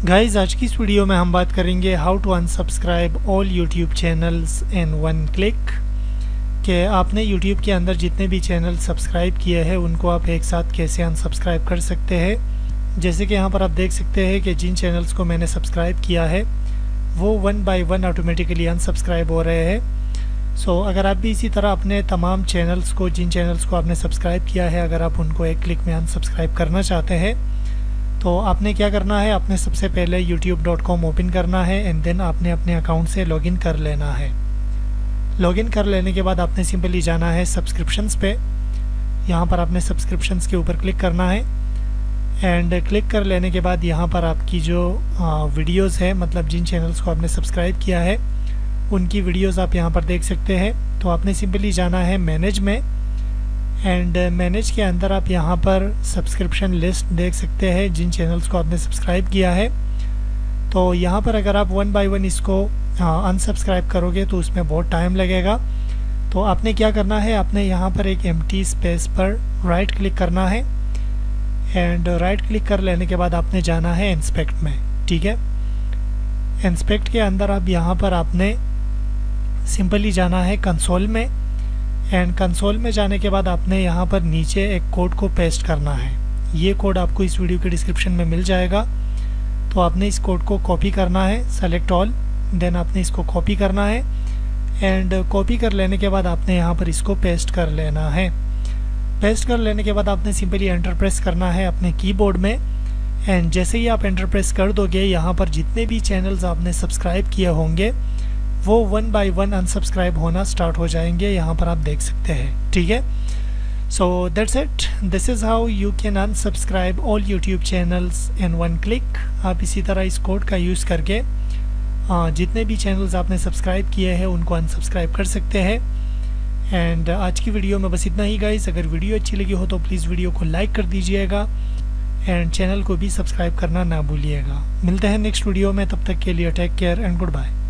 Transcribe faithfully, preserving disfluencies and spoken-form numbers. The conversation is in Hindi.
गाइस, आज की इस वीडियो में हम बात करेंगे how to unsubscribe all YouTube channels in one click. कि आपने यूट्यूब के अंदर जितने भी चैनल सब्सक्राइब किए हैं उनको आप एक साथ कैसे अनसब्सक्राइब कर सकते हैं। जैसे कि यहाँ पर आप देख सकते हैं कि जिन चैनल्स को मैंने सब्सक्राइब किया है वो one by one automatically unsubscribe हो रहे हैं। सो so, अगर आप भी इसी तरह अपने तमाम चैनल्स को जिन चैनल्स को आपने सब्सक्राइब किया है अगर आप उनको एक क्लिक में अनसब्सक्राइब करना चाहते हैं तो आपने क्या करना है, आपने सबसे पहले यूट्यूब डॉट कॉम ओपन करना है एंड देन आपने अपने अकाउंट से लॉगिन कर लेना है। लॉगिन कर लेने के बाद आपने सिंपली जाना है सब्सक्रिप्शंस पे। यहाँ पर आपने सब्सक्रिप्शंस के ऊपर क्लिक करना है एंड क्लिक कर लेने के बाद यहाँ पर आपकी जो वीडियोस है, मतलब जिन चैनल्स को आपने सब्सक्राइब किया है उनकी वीडियोस आप यहाँ पर देख सकते हैं। तो आपने सिंपली जाना है मैनेज में एंड मैनेज के अंदर आप यहाँ पर सब्सक्रिप्शन लिस्ट देख सकते हैं जिन चैनल्स को आपने सब्सक्राइब किया है। तो यहाँ पर अगर आप वन बाय वन इसको अनसब्सक्राइब करोगे तो उसमें बहुत टाइम लगेगा। तो आपने क्या करना है, आपने यहाँ पर एक एम्प्टी स्पेस पर राइट क्लिक करना है एंड राइट क्लिक कर लेने के बाद आपने जाना है इंस्पेक्ट में। ठीक है, इंस्पेक्ट के अंदर आप यहाँ पर आपने सिंपली जाना है कंसोल में एंड कंसोल में जाने के बाद आपने यहाँ पर नीचे एक कोड को पेस्ट करना है। ये कोड आपको इस वीडियो के डिस्क्रिप्शन में मिल जाएगा। तो आपने इस कोड को कॉपी करना है, सेलेक्ट ऑल, देन आपने इसको कॉपी करना है एंड कॉपी कर लेने के बाद आपने यहाँ पर इसको पेस्ट कर लेना है। पेस्ट कर लेने के बाद आपने सिंपली एंटर प्रेस करना है अपने कीबोर्ड में एंड जैसे ही आप एंटर प्रेस कर दोगे यहाँ पर जितने भी चैनल्स आपने सब्सक्राइब किए होंगे वो वन बाय वन अनसब्सक्राइब होना स्टार्ट हो जाएंगे। यहाँ पर आप देख सकते हैं। ठीक है, so that's it, this is how you can unsubscribe all YouTube channels in one click. आप इसी तरह इस कोड का यूज़ करके जितने भी चैनल्स आपने सब्सक्राइब किए हैं उनको अनसब्सक्राइब कर सकते हैं। एंड आज की वीडियो में बस इतना ही गाइस। अगर वीडियो अच्छी लगी हो तो प्लीज़ वीडियो को लाइक कर दीजिएगा एंड चैनल को भी सब्सक्राइब करना ना भूलिएगा। मिलते हैं नेक्स्ट वीडियो में, तब तक के लिए take care and good bye.